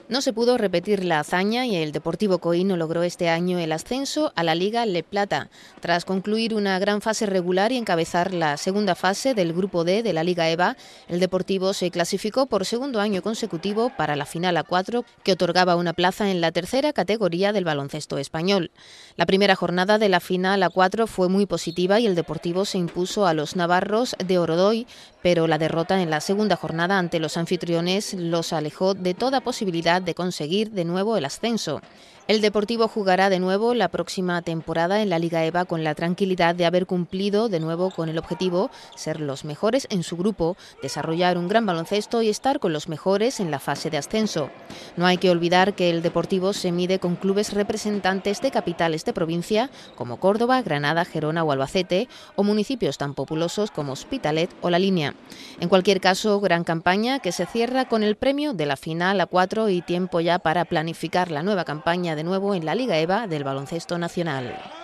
No se pudo repetir la hazaña y el Deportivo Coíno logró este año el ascenso a la Liga Le Plata, tras concluir una gran fase regular y encabezar la segunda fase del Grupo D de la Liga EVA. El Deportivo se clasificó por segundo año consecutivo para la final A4, que otorgaba una plaza en la tercera categoría del baloncesto español. La primera jornada de la final A4 fue muy positiva y el Deportivo se impuso a los navarros de Orodoy, pero la derrota en la segunda jornada ante los anfitriones los alejó de toda posibilidad de conseguir de nuevo el ascenso. El Deportivo jugará de nuevo la próxima temporada en la Liga EVA con la tranquilidad de haber cumplido de nuevo con el objetivo ser los mejores en su grupo, desarrollar un gran baloncesto y estar con los mejores en la fase de ascenso. No hay que olvidar que el Deportivo se mide con clubes representantes de capitales de provincia como Córdoba, Granada, Gerona o Albacete, o municipios tan populosos como Hospitalet o La Línea. En cualquier caso, gran campaña que se cierra con el premio de la final A4 y tiempo ya para planificar la nueva campaña de nuevo en la Liga EVA del baloncesto nacional.